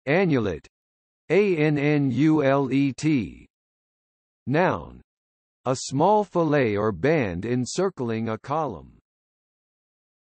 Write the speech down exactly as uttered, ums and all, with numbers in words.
Annulet. Annulet. Noun. A small fillet or band encircling a column.